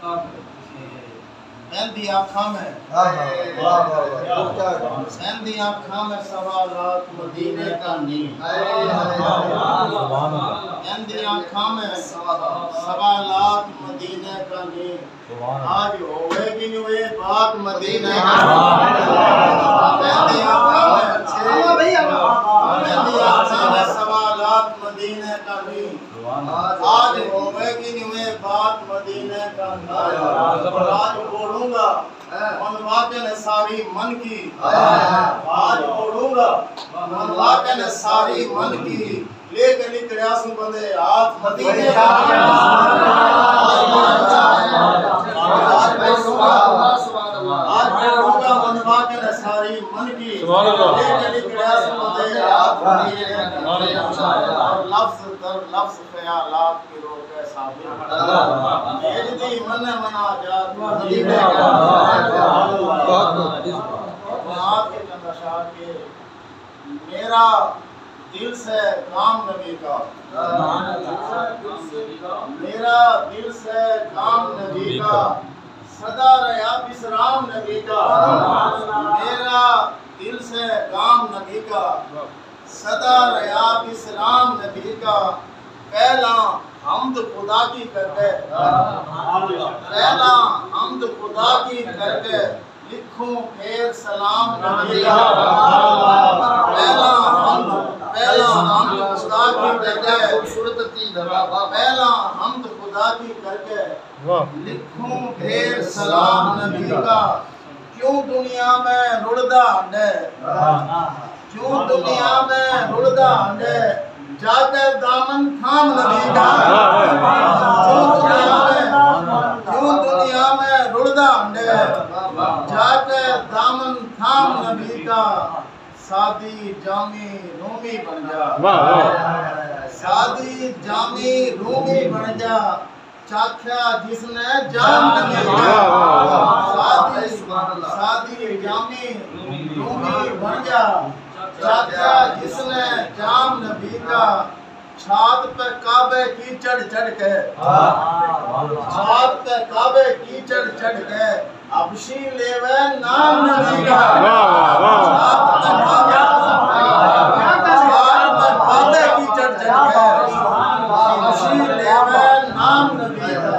مہندی آنکھاں میں مہندی آنکھاں میں سوالات مدینے کا نیم مہندی آنکھاں میں سوالات مدینے کا نیم آج ہوئے گی ہوئے بات مدینے کا مہندی آنکھاں میں سوالات مدینے کا نیم آج ہوئے گی ہوئے بات مدینے کا نیم آج بولوں گا منواقع نے ساری من کی آج بولوں گا منواقع نے ساری من کی لے کے نکلیا سن بندے آج مدینے کا آج بولوں گا منواقع نے ساری من کی لے کے نکلیا سن بندے آج مدینے کا اور لفظ در لفظ خیالات کی روک ہے صابر بھیجدی من منا جات مدینے کا آپ کے چند اشعار کے میرا دل سے کام نبی کا میرا دل سے کام نبی کا صدا رہا بسرام نبی کا میرا دل سے کام نبی کا صدا رہا بسرام نبی کا پہلا حمد خدا کی کر کے پہلا حمد خدا کی کر کے لکھوں پھر سلام نبی کا پہلا حمد خدا کی کر کے پہلا حمد خدا کی کر کے لکھوں پھر سلام نبی کا کیوں دنیا میں رڑدا ہنڈے کیوں دنیا میں رڑدا ہنڈے جا کر دامن تھام نبی کا کیوں دنیا میں رڑدا ہنڈے جا کر دامن تھام نبی کا سادی جامی رومی بن جا سادی جامی رومی بن جا چاکھیا جس نے جام نبی کا سادی جامی رومی بن جا چاکھیا جس نے جام نبی کا چھات پہ کعبے کی چڑھ چڑھ کے چھات پہ کعبے کی چڑھ چڑھ کے ابشی لیوے نام نبی کا چھات پہ کعبے کی چڑھ چڑھ کے ابشی لیوے نام نبی کا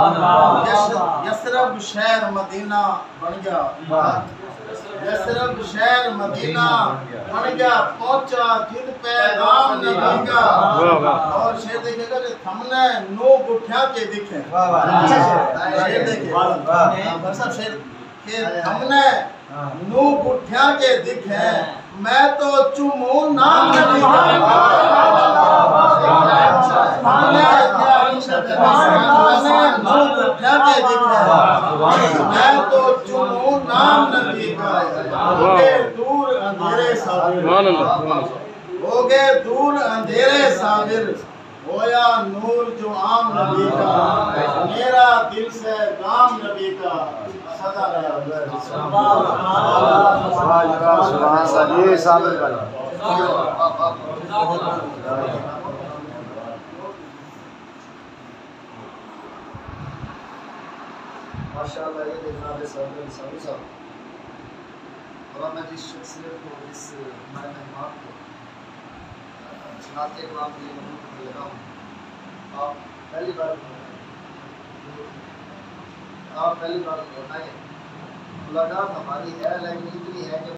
یسرب شہر مدینہ بن گیا یسرب شہر مدینہ بن گیا پہنچا جد پیغام نبی کا اور شیر دیکھے گا کہ ہم نے نو گٹھیا کے دکھیں شیر دیکھے برسب شیر کہ ہم نے نو گٹھیا کے دکھیں میں تو چموں نام نبی کا ہم نے نو گٹھیا کے دکھیں میں تو چموں نام نبی کا ہوگے دور اندھیرے صابر ہوگے دور اندھیرے صابر ہویا نور جو عام نبی کا میرا دل سے کام نبی کا صدا رہا ماشاءاللہ یہ دیکھنا ہے صابر صاحب اور میں جس شخصیت کو اس میں مہمان کو نعت کلام کے لیے منتخب لگا ہوں آپ پہلی بار بنائیں ملاقات ہماری ہے لیکن اتنی ہے کہ